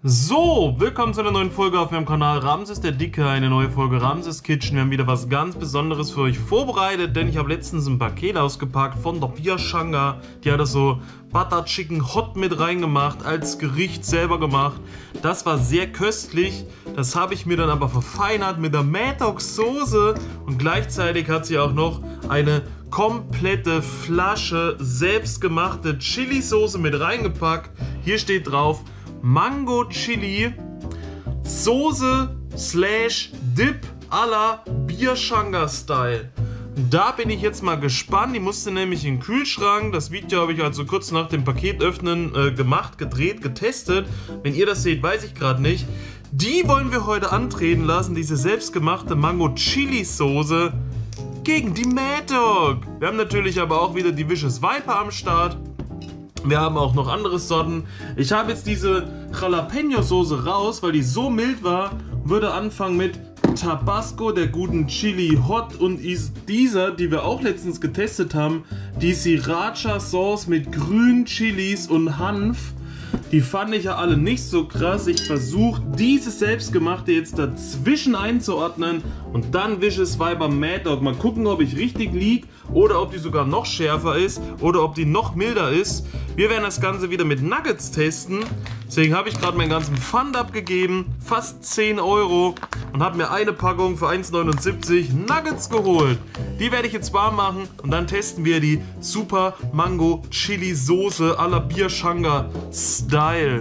So, willkommen zu einer neuen Folge auf meinem Kanal Ramses der Dicke, eine neue Folge Ramses Kitchen. Wir haben wieder was ganz Besonderes für euch vorbereitet, denn ich habe letztens ein Paket ausgepackt von der Bierschanga. Die hat das so Butter Chicken Hot mit reingemacht, als Gericht selber gemacht. Das war sehr köstlich, das habe ich mir dann aber verfeinert mit der Maddox Soße und gleichzeitig hat sie auch noch eine komplette Flasche selbstgemachte Chili-Soße mit reingepackt. Hier steht drauf Mango Chili Soße / Dip à la Bierschanga Style. Da bin ich jetzt mal gespannt. Die musste nämlich in den Kühlschrank. Das Video habe ich also kurz nach dem Paketöffnen gemacht, gedreht, getestet. Wenn ihr das seht, weiß ich gerade nicht. Die wollen wir heute antreten lassen, diese selbstgemachte Mango Chili Soße gegen die Mad Dog. Wir haben natürlich aber auch wieder die Vicious Viper am Start. Wir haben auch noch andere Sorten. Ich habe jetzt diese Jalapeno-Soße raus, weil die so mild war. Würde anfangen mit Tabasco, der guten Chili Hot, und dieser, die wir auch letztens getestet haben, die Sriracha Sauce mit grünen Chilis und Hanf. Die fand ich ja alle nicht so krass. Ich versuche dieses selbstgemachte jetzt dazwischen einzuordnen und dann Vicious Viper Mad Dog. Mal gucken, ob ich richtig liege oder ob die sogar noch schärfer ist oder ob die noch milder ist. Wir werden das Ganze wieder mit Nuggets testen. Deswegen habe ich gerade meinen ganzen Pfand abgegeben, fast 10 Euro, und habe mir eine Packung für 1,79 Nuggets geholt. Die werde ich jetzt warm machen und dann testen wir die Super Mango Chili Soße à la Bierschanga Style.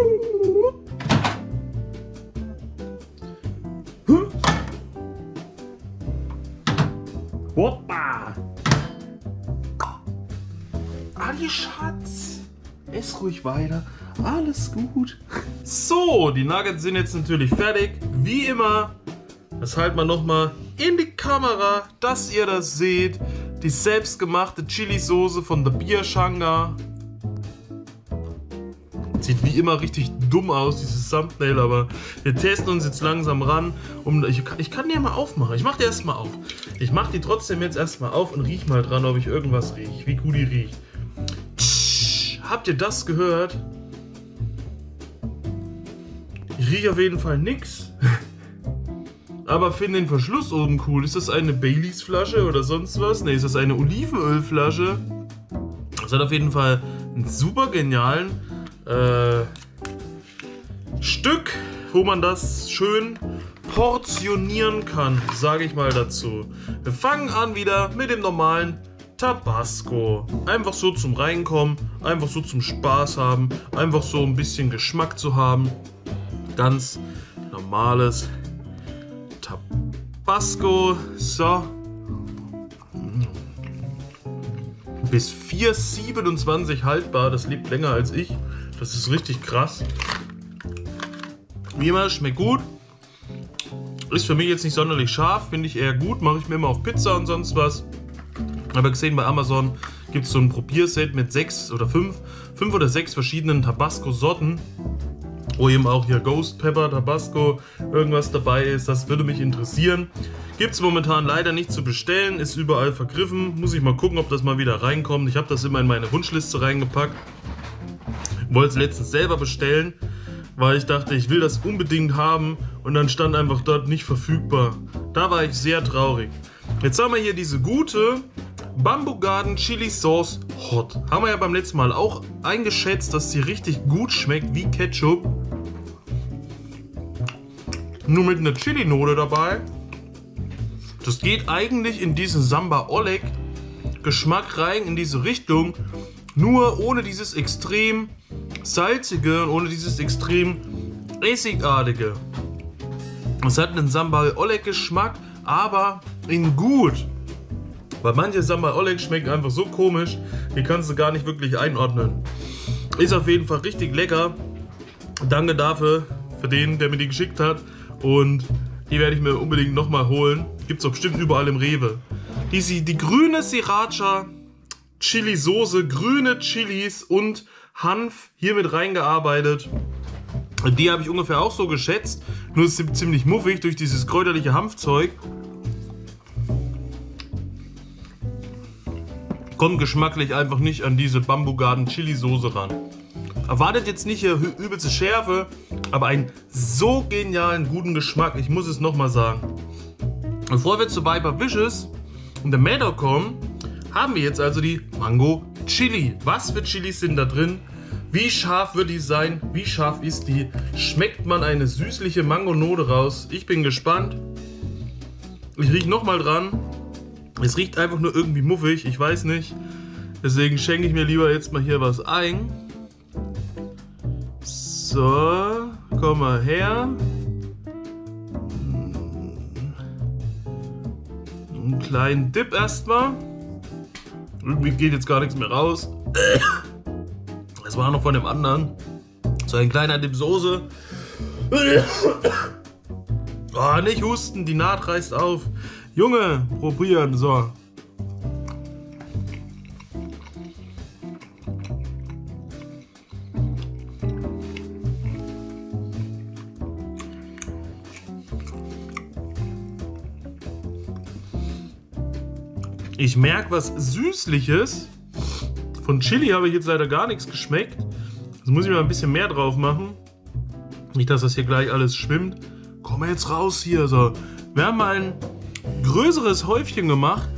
Hoppa! Ali Schatz! Ess ruhig weiter. Alles gut. So, die Nuggets sind jetzt natürlich fertig. Wie immer, das halten wir nochmal in die Kamera, dass ihr das seht. Die selbstgemachte Chili-Soße von der Bierschanga. Sieht wie immer richtig dumm aus, dieses Thumbnail, aber wir testen uns jetzt langsam ran. Ich kann die ja mal aufmachen. Ich mache die erstmal auf. Ich mache die trotzdem jetzt erstmal auf und riech mal dran, ob ich irgendwas rieche. Wie gut die riecht. Habt ihr das gehört? Ich rieche auf jeden Fall nix. Aber finde den Verschluss oben cool. Ist das eine Baileys Flasche oder sonst was? Ne, ist das eine Olivenölflasche? Das hat auf jeden Fall einen super genialen Stück, wo man das schön portionieren kann, sage ich mal dazu. Wir fangen an wieder mit dem normalen Tabasco. Einfach so zum Reinkommen, einfach so zum Spaß haben, einfach so ein bisschen Geschmack zu haben. Ganz normales Tabasco. So. Bis 4,27 haltbar, das lebt länger als ich. Das ist richtig krass. Wie immer, schmeckt gut. Ist für mich jetzt nicht sonderlich scharf, finde ich eher gut. Mache ich mir immer auf Pizza und sonst was. Aber gesehen, bei Amazon gibt es so ein Probierset mit 5 oder 6 verschiedenen Tabasco-Sorten. Wo eben auch hier Ghost Pepper, Tabasco, irgendwas dabei ist. Das würde mich interessieren. Gibt es momentan leider nicht zu bestellen, ist überall vergriffen. Muss ich mal gucken, ob das mal wieder reinkommt. Ich habe das immer in meine Wunschliste reingepackt. Wollte es letztens selber bestellen, weil ich dachte, ich will das unbedingt haben, und dann stand einfach dort nicht verfügbar. Da war ich sehr traurig. Jetzt haben wir hier diese gute Bamboo Garden Chili Sauce Hot. Haben wir ja beim letzten Mal auch eingeschätzt, dass sie richtig gut schmeckt wie Ketchup. Nur mit einer Chili-Note dabei. Das geht eigentlich in diesen Samba Oleg Geschmack rein, in diese Richtung. Nur ohne dieses extrem salzige und ohne dieses extrem essigartige. Es hat einen Sambal Oleg Geschmack, aber in gut. Weil manche Sambal Oleg schmecken einfach so komisch, die kannst du gar nicht wirklich einordnen. Ist auf jeden Fall richtig lecker. Danke dafür, für den, der mir die geschickt hat. Und die werde ich mir unbedingt nochmal holen. Gibt es auch bestimmt überall im Rewe. Die grüne Sriracha Chili Soße, grüne Chilis und Hanf hier mit reingearbeitet. Die habe ich ungefähr auch so geschätzt. Nur ist sie ziemlich muffig durch dieses kräuterliche Hanfzeug. Kommt geschmacklich einfach nicht an diese Bamboo Garden Chili Soße ran. Erwartet jetzt nicht hier übelste Schärfe, aber einen so genialen, guten Geschmack. Ich muss es nochmal sagen. Bevor wir zu Viper Vicious und der Mad Dog kommen, haben wir jetzt also die Mango Chili. Was für Chilis sind da drin? Wie scharf wird die sein? Wie scharf ist die? Schmeckt man eine süßliche Mango-Note raus? Ich bin gespannt. Ich rieche nochmal dran. Es riecht einfach nur irgendwie muffig, ich weiß nicht. Deswegen schenke ich mir lieber jetzt mal hier was ein. So, komm mal her. Einen kleinen Dip erstmal. Irgendwie geht jetzt gar nichts mehr raus. Das war noch von dem anderen. So ein kleiner Dip Soße. Oh, nicht husten, die Naht reißt auf. Junge, probieren, so. Ich merke was Süßliches. Von Chili habe ich jetzt leider gar nichts geschmeckt. Jetzt muss ich mal ein bisschen mehr drauf machen. Nicht, dass das hier gleich alles schwimmt. Komm mal jetzt raus hier. So. Wir haben mal ein größeres Häufchen gemacht.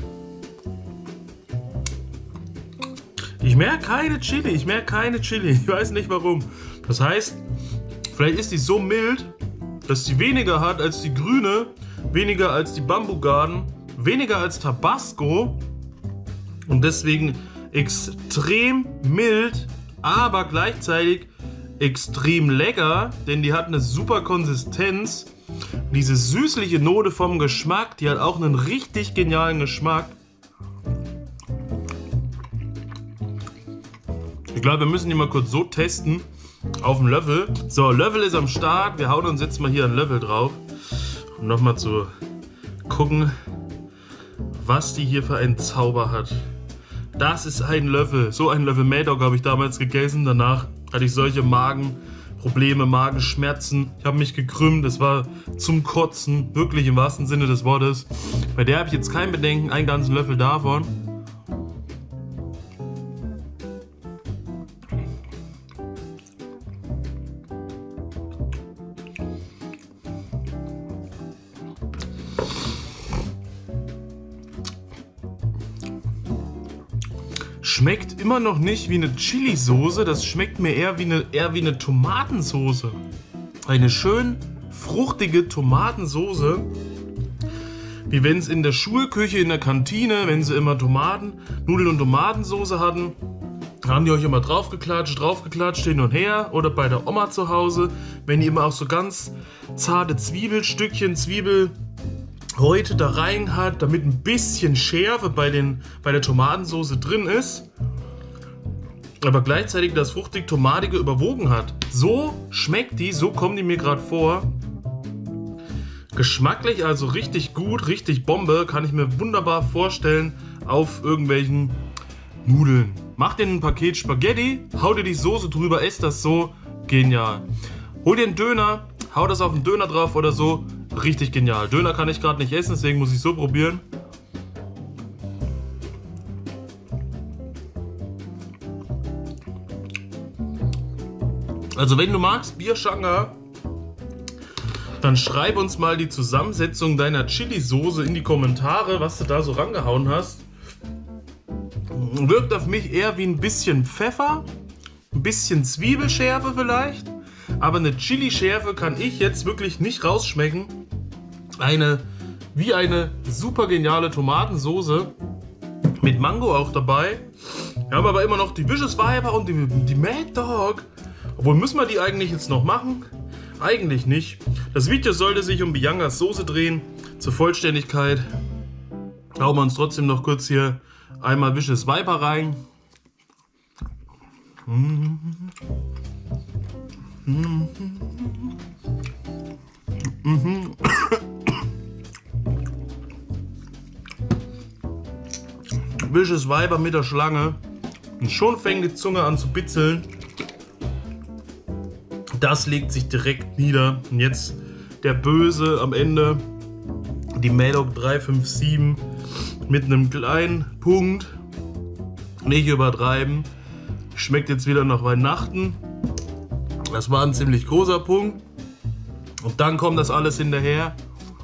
Ich merke keine Chili. Ich merke keine Chili. Ich weiß nicht warum. Das heißt, vielleicht ist die so mild, dass sie weniger hat als die grüne, weniger als die Bamboo Garden, weniger als Tabasco und deswegen extrem mild, aber gleichzeitig extrem lecker, denn die hat eine super Konsistenz. Diese süßliche Note vom Geschmack, die hat auch einen richtig genialen Geschmack. Ich glaube, wir müssen die mal kurz so testen auf dem Löffel. So, Löffel ist am Start. Wir hauen uns jetzt mal hier einen Löffel drauf, um nochmal zu gucken, was die hier für einen Zauber hat. Das ist ein Löffel. So einen Löffel Mad Dog habe ich damals gegessen. Danach hatte ich solche Magenprobleme, Magenschmerzen. Ich habe mich gekrümmt. Es war zum Kotzen. Wirklich im wahrsten Sinne des Wortes. Bei der habe ich jetzt kein Bedenken. Einen ganzen Löffel davon. Schmeckt immer noch nicht wie eine Chili-Soße, das schmeckt mir eher wie eine Tomatensoße. Eine schön fruchtige Tomatensoße, wie wenn es in der Schulküche, in der Kantine, wenn sie immer Nudeln und Tomatensoße hatten, haben die euch immer draufgeklatscht, hin und her. Oder bei der Oma zu Hause, wenn die immer auch so ganz zarte Zwiebelstückchen, Zwiebelhäute da rein hat, damit ein bisschen Schärfe bei der Tomatensoße drin ist, aber gleichzeitig das fruchtig-tomatige überwogen hat. So schmeckt die, so kommen die mir gerade vor. Geschmacklich also richtig gut, richtig Bombe, kann ich mir wunderbar vorstellen auf irgendwelchen Nudeln. Mach dir ein Paket Spaghetti, hau dir die Soße drüber, ess das so, genial. Hol dir einen Döner, hau das auf den Döner drauf oder so, richtig genial. Döner kann ich gerade nicht essen, deswegen muss ich so probieren. Also wenn du magst Bierschanga, dann schreib uns mal die Zusammensetzung deiner Chili-Soße in die Kommentare, was du da so rangehauen hast. Wirkt auf mich eher wie ein bisschen Pfeffer, ein bisschen Zwiebelschärfe vielleicht, aber eine Chili-Schärfe kann ich jetzt wirklich nicht rausschmecken. Wie eine super geniale Tomatensoße mit Mango auch dabei. Wir haben aber immer noch die Vicious Viper und die Mad Dog. Obwohl, müssen wir die eigentlich jetzt noch machen? Eigentlich nicht. Das Video sollte sich um Biangas Soße drehen. Zur Vollständigkeit hauen wir uns trotzdem noch kurz hier einmal Vicious Viper rein. Vicious Viper mit der Schlange. Und schon fängt die Zunge an zu bitzeln. Das legt sich direkt nieder. Und jetzt der Böse am Ende. Die Mad Dog 357 mit einem kleinen Punkt. Nicht übertreiben. Schmeckt jetzt wieder nach Weihnachten. Das war ein ziemlich großer Punkt. Und dann kommt das alles hinterher.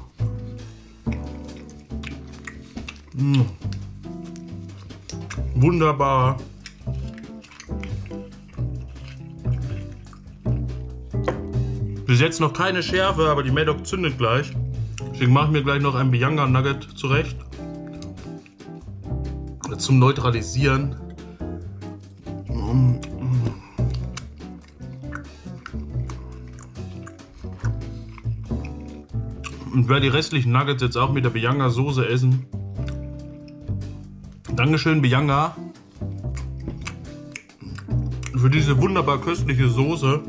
Wunderbar. Bis jetzt noch keine Schärfe, aber die Mad Dog zündet gleich. Deswegen mache ich mir gleich noch ein Bianga Nugget zurecht. Zum Neutralisieren. Und werde die restlichen Nuggets jetzt auch mit der Bianga Soße essen. Dankeschön, Bianga, für diese wunderbar köstliche Soße.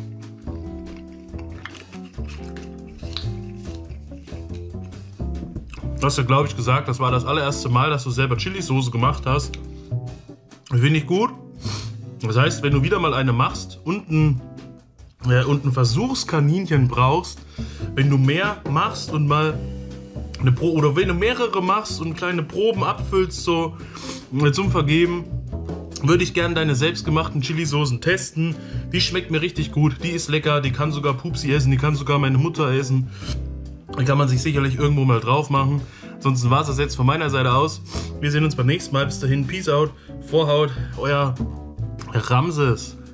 Du hast ja, glaube ich, gesagt, das war das allererste Mal, dass du selber Chili-Soße gemacht hast. Finde ich gut. Das heißt, wenn du wieder mal eine machst und ein Versuchskaninchen brauchst, wenn du mehr machst und mal eine oder wenn du mehrere machst und kleine Proben abfüllst, so zum Vergeben, würde ich gerne deine selbstgemachten Chili-Soßen testen. Die schmeckt mir richtig gut, die ist lecker, die kann sogar Pupsi essen, die kann sogar meine Mutter essen. Die kann man sich sicherlich irgendwo mal drauf machen. Ansonsten war es das jetzt von meiner Seite aus. Wir sehen uns beim nächsten Mal. Bis dahin, Peace out, Vorhaut, euer Ramses.